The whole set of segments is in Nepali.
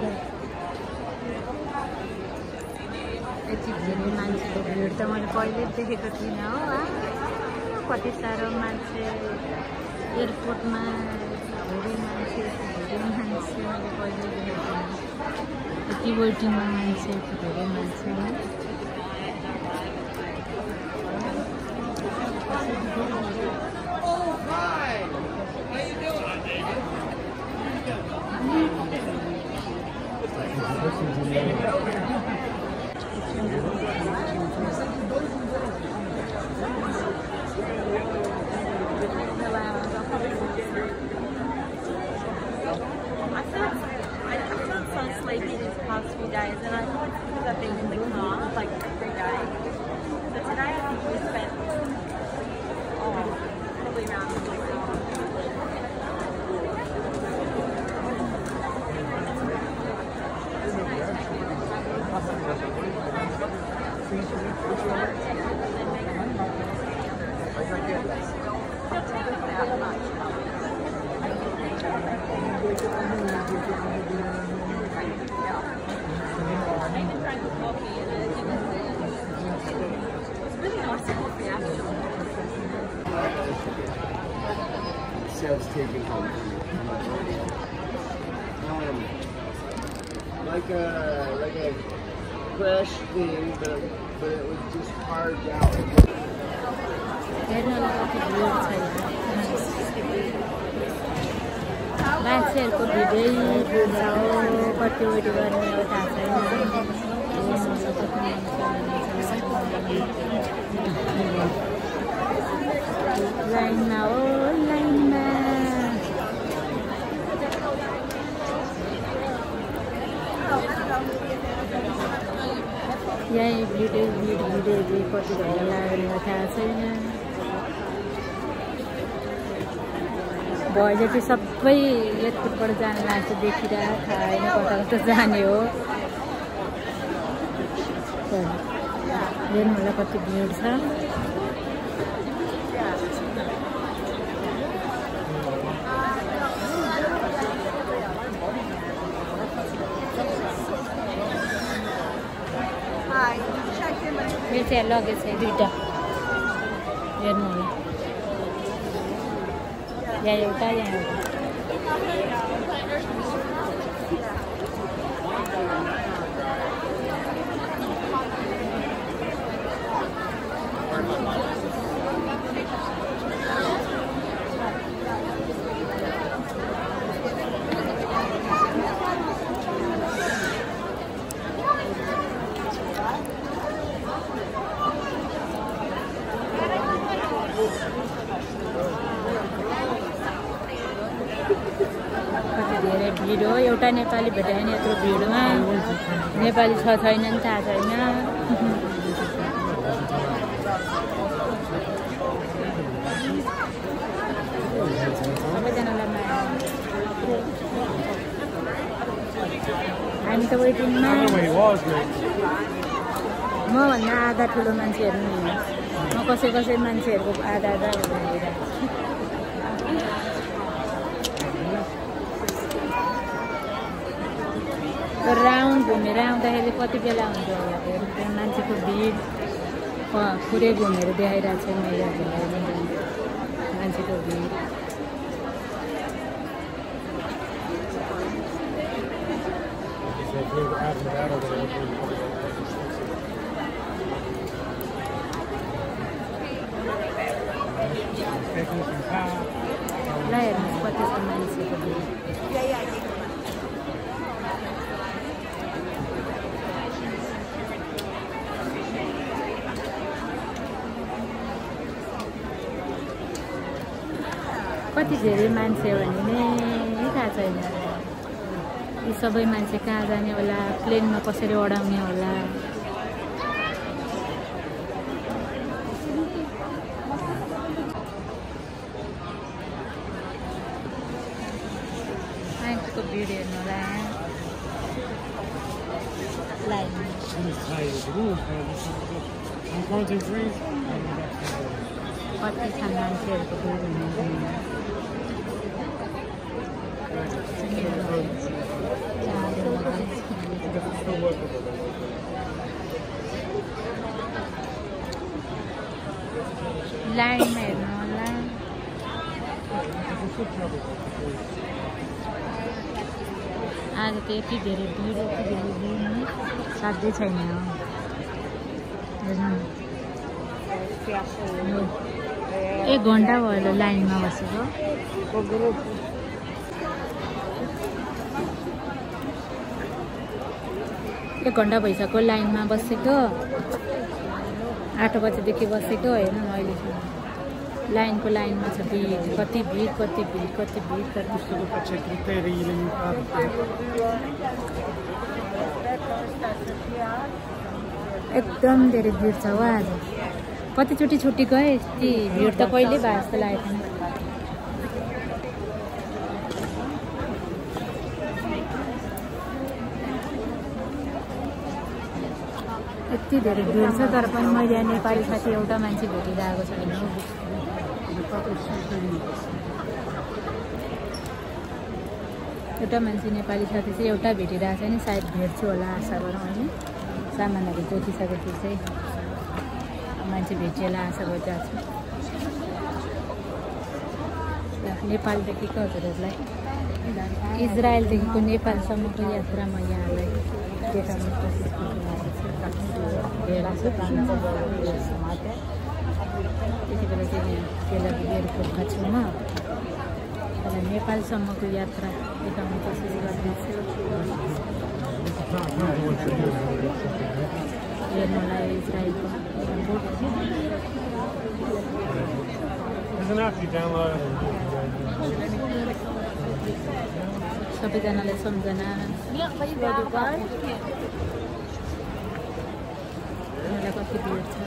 यति धेरै मान्छेको भिड त मैले कहिले देखेको थिइनँ हो। कति साह्रो मान्छे एयरपोर्टमा धेरै मान्छे मैले कहिले देखेको थिइनँ। यति वेटिङमा मान्छे यति धेरै मान्छे past few days, and I think it's because I've been in the car like every day. So today I think we spent probably around 6 hours. Sales taken home. Like a crash thing, but it was just carved out. मान्छेहरूको भिडै भिड छ कति वेट गर्ने हो थाहा छैन। लाइनमा हो लाइनमा यहीँ भिडै भिड कति घन्टा लाग्ने थाहा छैन। भएपछि चाहिँ सबै एयरपोर्टबाट जान लाग्छ देखिरहेको थाहा होइन कता कता जाने हो। हेर्नु होला कति भिड छ। मेरो चाहिँ लगेज छ दुईवटा हेर्नु होला। यहाँ एउटा यहाँ एउटा भिड हो। एउटा नेपाली भेटायो नि यत्रो भिडमा नेपाली छ छैन नि थाहा छैन। सबैजनालाई माया हामी त वेटिङमा मभन्दा आधा ठुलो मान्छेहरू नि म कसै मान्छेहरूको आधा हेरिरहेको राउन्ड घुमेर आउँदाखेरि कति बेला हुन्छ होला त्यहाँ मान्छेको भिड पुरै घुमेर देखाइरहेको छ महिलाहरूलाई मान्छेको भिड। ल हेर्नुहोस् कति छ मान्छेको भिड। कति धेरै मान्छे हो भने नै थाहा छैन। यी सबै मान्छे कहाँ जाने होला, प्लेनमा कसरी उडाउने होला। मान्छेको भिड हेर्नु होला लाइन कति छ मान्छेहरूको भिड हुने। लाइनमा हेर्नु होला। आज त यति धेरै भिड साध्यै छैन। हेर्नु 1 घन्टा भयो लाइनमा बसेको। 1 घन्टा भइसक्यो लाइनमा बसेको। 8 बजेदेखि बसेको होइन अहिलेसम्म लाइनको लाइनमा छ भिड। कति भिड एकदम धेरै भिड छ हो। आज कतिचोटि छुट्टी गए यति भिड त कहिले भए जस्तो लागेको थिएन। यति धेरै भिड छ तर पनि मैले नेपाली साथी एउटा मान्छे भेटिरहेको छैन। एउटा मान्छे नेपाली साथी चाहिँ एउटा भेटिरहेको छ नि, सायद भेट्छु होला आशा गरौँ होइन। सामानहरू जोतिसकेपछि चाहिँ मान्छे भेटिएला आशा गरिरहेको छु। नेपालदेखिको हजुरहरूलाई इजरायलदेखिको नेपालसम्मको यात्रामा यहाँलाई देखाउने कोसिस गरिरहेको छु। त्यति बेला चाहिँ तेलअभिव एयरपोर्टमा छु म। तर नेपालसम्मको यात्रा देखाउने कोसिस गर्दैछु। हेर्नुलाई इजरायलको एयरपोर्ट। सबैजनालाई सम्झना कति भिड छ।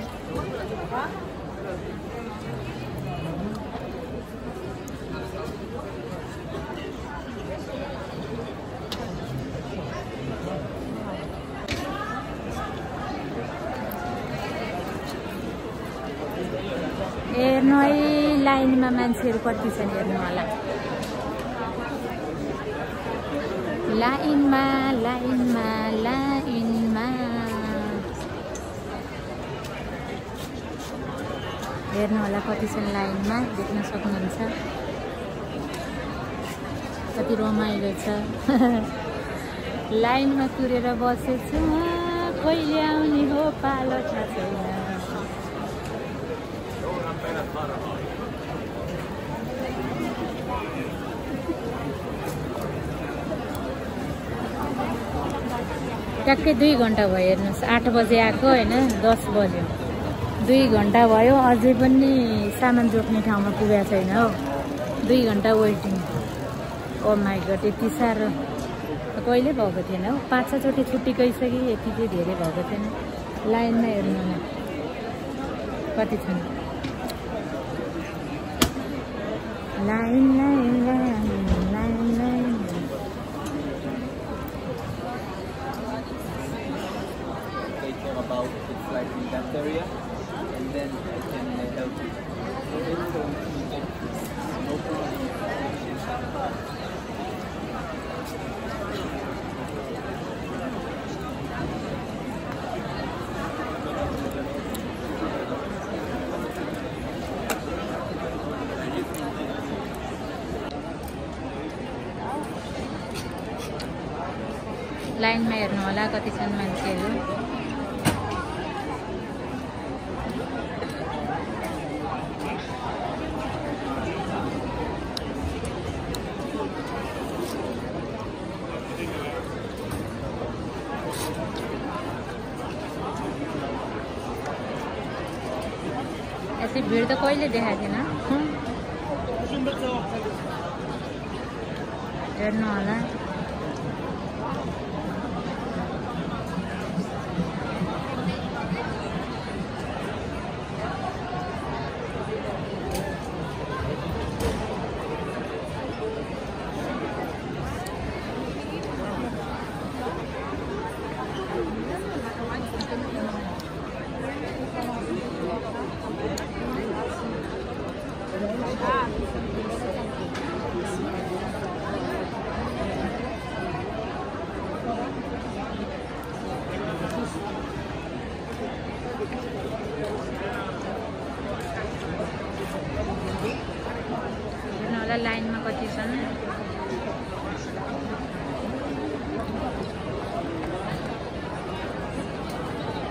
हेर्नु है लाइनमा मान्छेहरू कति छन् हेर्नु होला। लाइनमा लाइनमा लाइनमा हेर्नु होला कति छन् लाइनमा, देख्न सक्नुहुन्छ। कति रमाइलो छ। लाइनमा कुरेर बसेछु, कहिले आउने हो पालो थाहा छैन। ट्याक्कै 2 घन्टा भयो हेर्नुहोस्। 8 बजे आएको होइन, 10 बज्यो। 2 घन्टा भयो अझै पनि सामान जोड्ने ठाउँमा पुगेको छैन हो। 2 घन्टा वेटिङ। ओ माई गड यति साह्रो कहिले भएको थिएन हो। 5-6 चोटि छुट्टी गइसक्यो, यति चाहिँ धेरै भएको थिएन। लाइनमा हेर्नु न कति छन्। Line line line line line. About it's like in that area, and then I can help you. No problem. लाइनमा हेर्नु होला कति छन् मान्छेहरू। यति भिड त कहिले देखाएको थिएन। हेर्नु होला।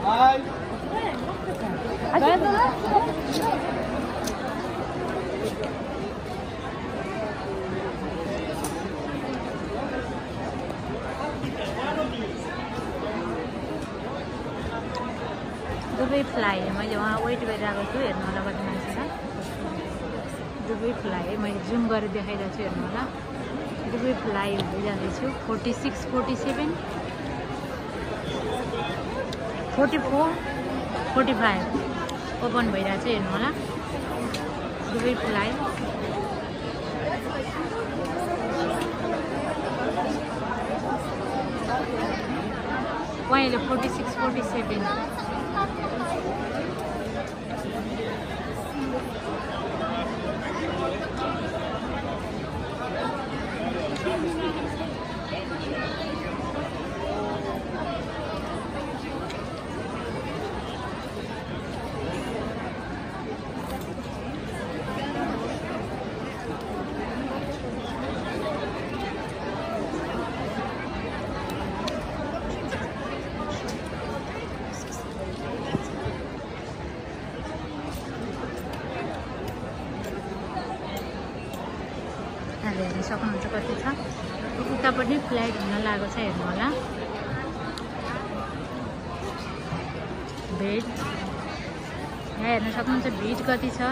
दुबई फ्लाइ मैले वहाँ वेट गरिरहेको छु हेर्नु होला कति मान्छे छ दुबई फ्लाइ मैले जुम गरेर देखाइरहेको छु हेर्नु होला दुबई फ्लाइ हुँदै जाँदैछु 46 47 44 45 ओपन भइरहेको छ हेर्नु होला दुबई फ्लाइ अहिले 46 47 हेर्न सक्नुहुन्छ कति छ उतापट्टि फ्लाइट हुन लागेको छ हेर्नु होला भिड यहाँ हेर्न सक्नुहुन्छ भिड कति छ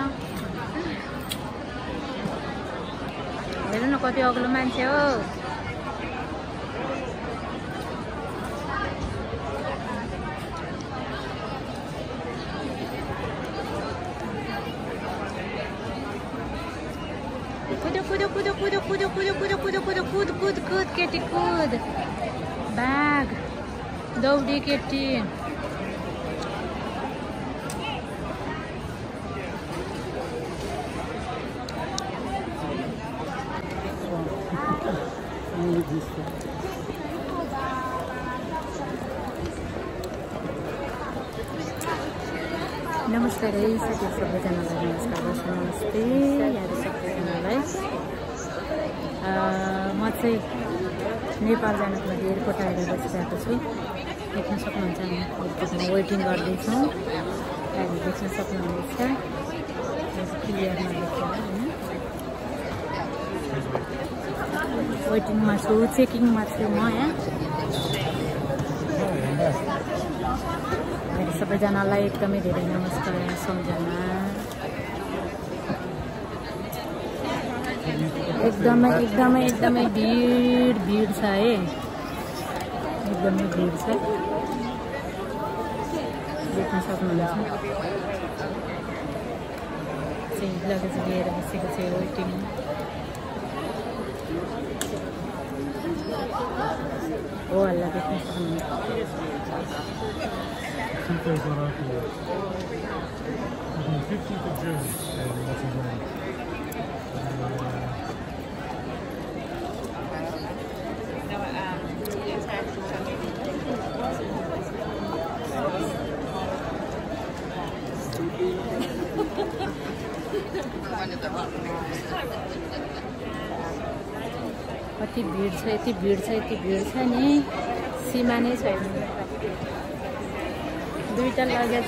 हेर्नु न कति अग्लो मान्छे हो कूद केटी कूद बैग दौडी केटी नमस्कार है सबैजनालाई नमस्कार नमस्ते यहाँहरू सबैजनालाई म चाहिँ नेपाल जानको लागि एयरपोर्ट आएर बसिरहेको छु देख्न सक्नुहुन्छ हामी एयरपोर्टमा वेटिङ गर्दैछौँ अहिले देख्न सक्नुहुनेछ क्लियरमा देख्छ होइन वेटिङमा छु चेकिङमा छु म यहाँ अहिले सबैजनालाई एकदमै धेरै नमस्कार सम्झना एकदमै भिड छ है एकदमै भिड छ देख्न सक्नुहुन्छ चाहिँ लगेज लिएर बसेको छ वेटिङ हो हल्ला देख्न सक्नुहुन्छ कति भिड छ यति भिड छ नि सीमा नै छैन दुईटा लगेज